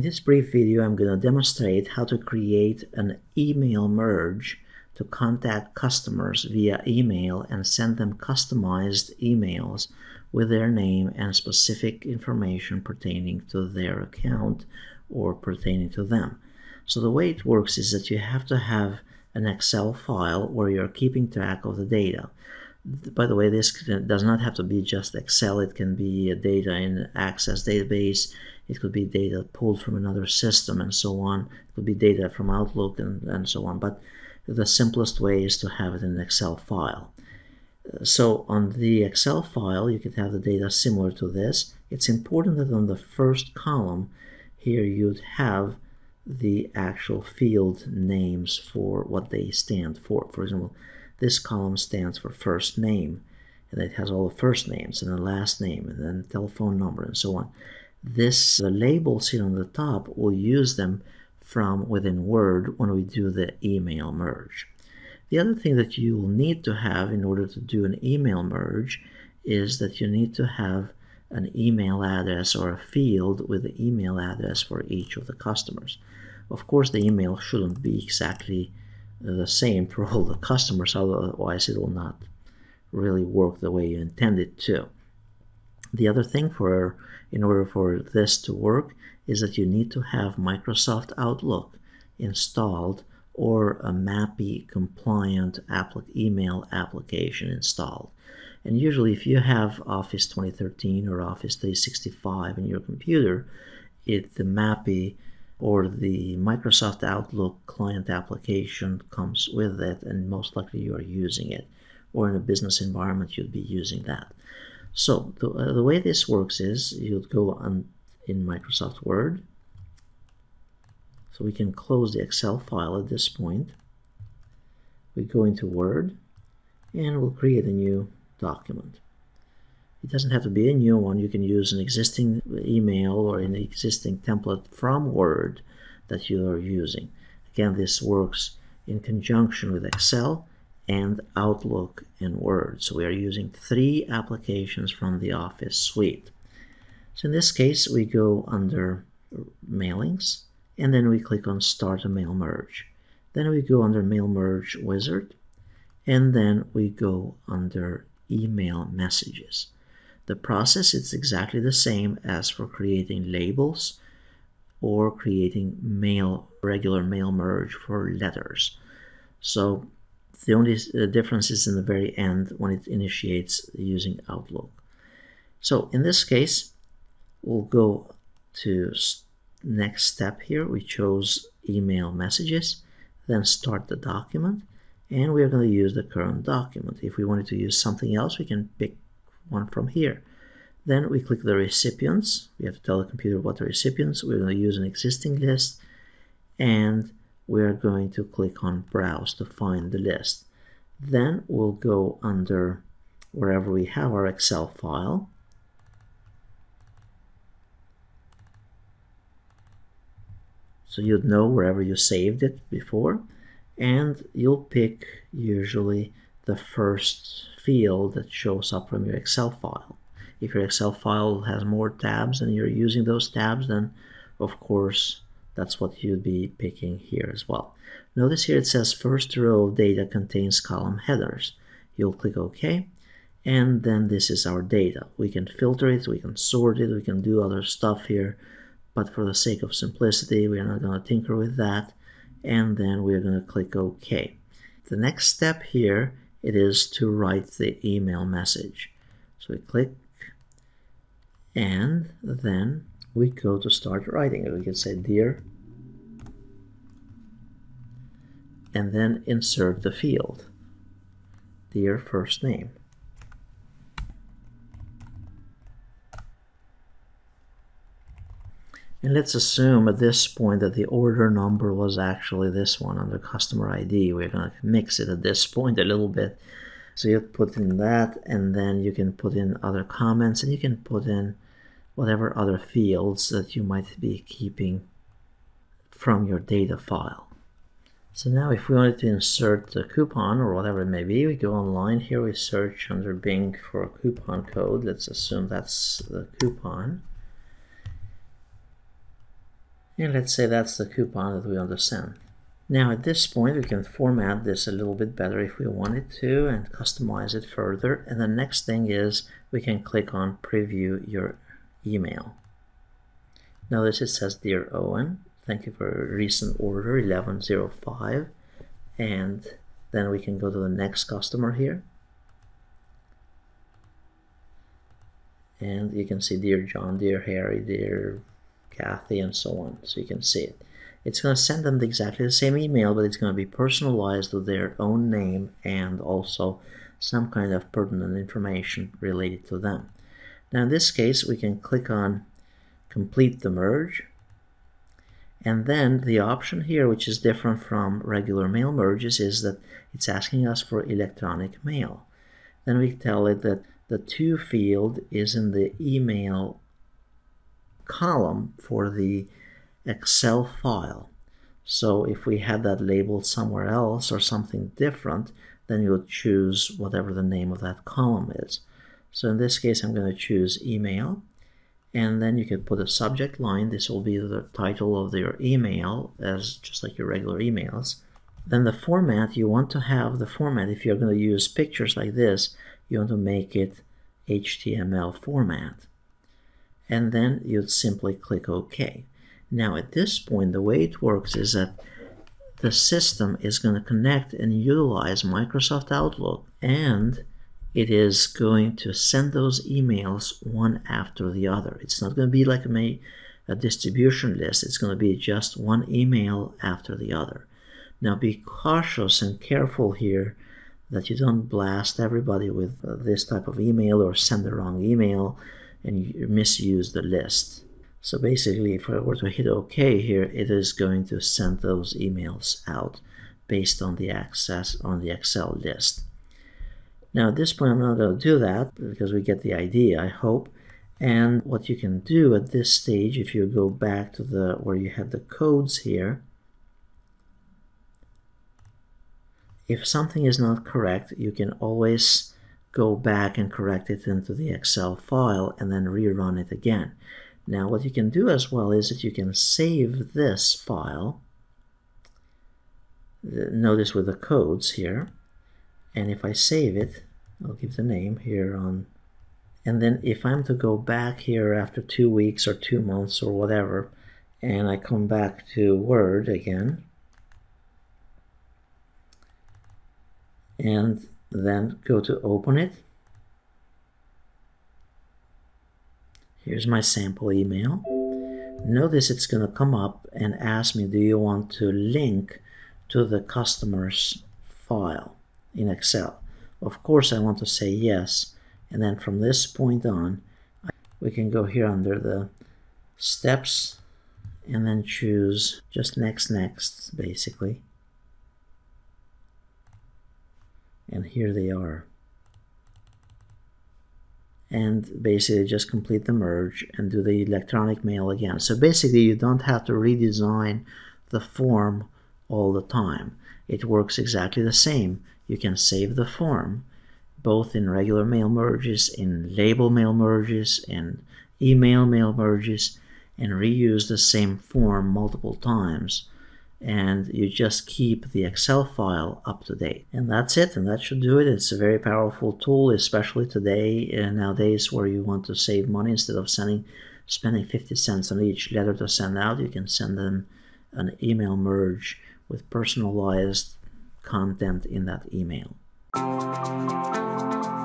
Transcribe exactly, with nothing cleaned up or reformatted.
this brief video, I'm going to demonstrate how to create an email merge to contact customers via email and send them customized emails with their name and specific information pertaining to their account or pertaining to them. So the way it works is that you have to have an Excel file where you're keeping track of the data. By the way, this does not have to be just Excel. It can be data in Access database. It could be data pulled from another system and so on. It could be data from Outlook and, and so on. But the simplest way is to have it in an Excel file. So on the Excel file, you could have the data similar to this. It's important that on the first column here you'd have the actual field names for what they stand for. For example, this column stands for first name, and it has all the first names and the last name and then telephone number and so on. This the labels here on the top, we'll use them from within Word when we do the email merge. The other thing that you will need to have in order to do an email merge is that you need to have an email address or a field with the email address for each of the customers. Of course, the email shouldn't be exactly the same for all the customers, otherwise it will not really work the way you intend it to. The other thing for in order for this to work is that you need to have Microsoft Outlook installed or a MAPI compliant email application installed. And usually if you have Office twenty thirteen or Office three sixty-five in your computer, it the MAPI or the Microsoft Outlook client application comes with it, and most likely you are using it, or in a business environment you'd be using that. So the, uh, the way this works is you'd go on in Microsoft Word. So we can close the Excel file at this point. We go into Word and we'll create a new document. It doesn't have to be a new one. You can use an existing email or an existing template from Word that you are using. Again, this works in conjunction with Excel and Outlook and Word. So we are using three applications from the Office suite. So in this case, we go under Mailings, and then we click on Start a Mail Merge. Then we go under Mail Merge Wizard, and then we go under Email Messages. The process is exactly the same as for creating labels or creating mail, regular mail merge for letters. So the only difference is in the very end when it initiates using Outlook. So in this case, we'll go to next step here. We chose email messages, then start the document, and we are going to use the current document. If we wanted to use something else, we can pick one from here. Then we click the recipients. We have to tell the computer what the recipients. We're going to use an existing list, and we're going to click on Browse to find the list. Then we'll go under wherever we have our Excel file. So you'd know wherever you saved it before, and you'll pick usually the first field that shows up from your Excel file. If your Excel file has more tabs and you're using those tabs, then of course that's what you'd be picking here as well. Notice here it says first row of data contains column headers. You'll click OK, and then this is our data. We can filter it, we can sort it, we can do other stuff here, but for the sake of simplicity, we're not going to tinker with that, and then we're going to click OK. The next step here, it is to write the email message. So we click, and then we go to start writing it. We can say dear, and then insert the field, dear first name. And let's assume at this point that the order number was actually this one under customer I D. We're going to mix it at this point a little bit. So you put in that, and then you can put in other comments, and you can put in whatever other fields that you might be keeping from your data file. So now if we wanted to insert the coupon or whatever it may be, we go online here, we search under Bing for a coupon code. Let's assume that's the coupon. And let's say that's the coupon that we want to send. Now at this point we can format this a little bit better if we wanted to and customize it further. And the next thing is we can click on preview your email. Notice it says Dear Owen, thank you for a recent order eleven oh five, and then we can go to the next customer here. And you can see Dear John, Dear Harry, Dear Kathy, and so on. So you can see it. It's going to send them exactly the same email, but it's going to be personalized with their own name and also some kind of pertinent information related to them. Now in this case, we can click on Complete the Merge. And then the option here, which is different from regular mail merges, is that it's asking us for electronic mail. Then we tell it that the to field is in the email column for the Excel file. So if we had that labeled somewhere else or something different, then you would choose whatever the name of that column is. So in this case, I'm going to choose email, and then you can put a subject line. This will be the title of your email, as just like your regular emails. Then the format, you want to have the format, if you're going to use pictures like this, you want to make it H T M L format. And then you'd simply click OK. Now at this point, the way it works is that the system is going to connect and utilize Microsoft Outlook, and it is going to send those emails one after the other. It's not going to be like a, a distribution list. It's going to be just one email after the other. Now be cautious and careful here that you don't blast everybody with uh, this type of email or send the wrong email and you misuse the list. So basically, if I were to hit OK here, it is going to send those emails out based on the access on the Excel list. Now at this point, I'm not going to do that because we get the idea, I hope. And what you can do at this stage, if you go back to the where you have the codes here, if something is not correct, you can always go back and correct it into the Excel file and then rerun it again. Now what you can do as well is that you can save this file, notice with the codes here, and if I save it, I'll give the name here on, and then if I'm to go back here after two weeks or two months or whatever, and I come back to Word again, and then go to open it. Here's my sample email. Notice it's going to come up and ask me, do you want to link to the customer's file in Excel? Of course I want to say yes, and then from this point on we can go here under the steps and then choose just next next basically, and here they are. And basically just complete the merge and do the electronic mail again. So basically you don't have to redesign the form all the time. It works exactly the same. You can save the form both in regular mail merges, in label mail merges, and email mail merges, and reuse the same form multiple times. And you just keep the Excel file up to date. And that's it, and that should do it. It's a very powerful tool, especially today and nowadays where you want to save money. Instead of sending spending fifty cents on each letter to send out, you can send them an email merge with personalized content in that email.